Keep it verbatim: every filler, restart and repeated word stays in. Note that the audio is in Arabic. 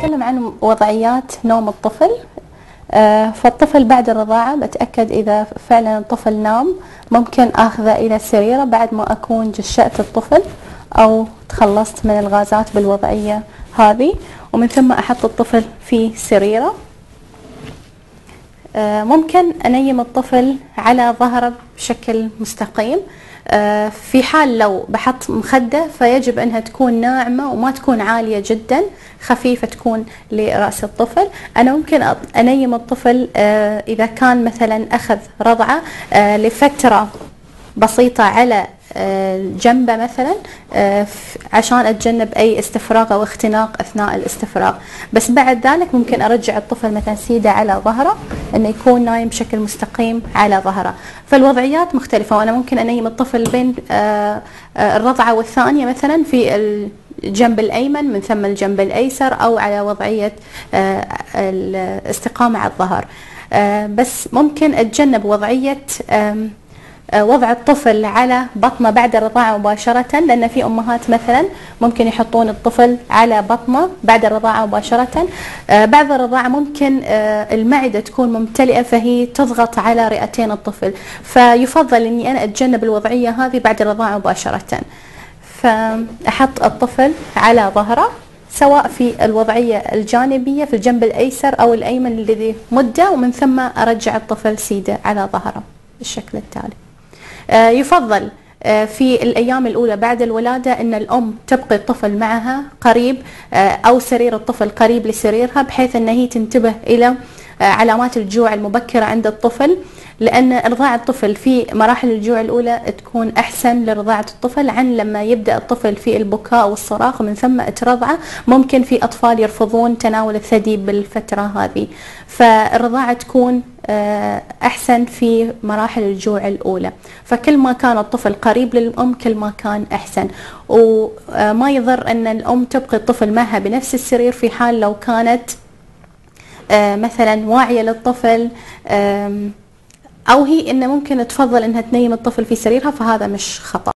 بنتكلم عن وضعيات نوم الطفل. آه، فالطفل بعد الرضاعة بتأكد إذا فعلا الطفل نام، ممكن أخذه إلى سريره بعد ما أكون جشأت الطفل أو تخلصت من الغازات بالوضعية هذه، ومن ثم أحط الطفل في سريره. آه، ممكن أنيم الطفل على ظهره بشكل مستقيم. آه، في حال لو بحط مخدة فيجب أنها تكون ناعمة وما تكون عالية جدا، خفيفة تكون لرأس الطفل. أنا ممكن أنيم الطفل آه، إذا كان مثلا أخذ رضعة آه، لفترة بسيطة على جنبه مثلا عشان اتجنب اي استفراغ او اختناق اثناء الاستفراغ، بس بعد ذلك ممكن ارجع الطفل مثلا سيده على ظهره، انه يكون نايم بشكل مستقيم على ظهره. فالوضعيات مختلفه، وانا ممكن انيم الطفل بين الرضعه والثانيه مثلا في الجنب الايمن من ثم الجنب الايسر، او على وضعيه الاستقامه على الظهر. بس ممكن اتجنب وضعيه وضع الطفل على بطنه بعد الرضاعة مباشرة، لأن في أمهات مثلا ممكن يحطون الطفل على بطنه بعد الرضاعة مباشرة. بعد الرضاعة ممكن المعدة تكون ممتلئة فهي تضغط على رئتين الطفل، فيفضل أني أنا أتجنب الوضعية هذه بعد الرضاعة مباشرة. فأحط الطفل على ظهره سواء في الوضعية الجانبية في الجنب الأيسر أو الأيمن الذي مدة، ومن ثم أرجع الطفل سيدة على ظهره بالشكل التالي. يفضل في الأيام الأولى بعد الولادة أن الأم تبقي الطفل معها قريب أو سرير الطفل قريب لسريرها، بحيث أن هي تنتبه إلى علامات الجوع المبكرة عند الطفل، لأن رضاعة الطفل في مراحل الجوع الأولى تكون أحسن لرضاعة الطفل عن لما يبدأ الطفل في البكاء والصراخ ومن ثم ترضعه. ممكن في أطفال يرفضون تناول الثدي بالفترة هذه، فالرضاعة تكون أحسن في مراحل الجوع الأولى. فكل ما كان الطفل قريب للأم كل ما كان أحسن، وما يضر أن الأم تبقي الطفل معها بنفس السرير في حال لو كانت مثلا واعية للطفل، أو هي إنه ممكن تفضل إنها تنيم الطفل في سريرها، فهذا مش خطأ.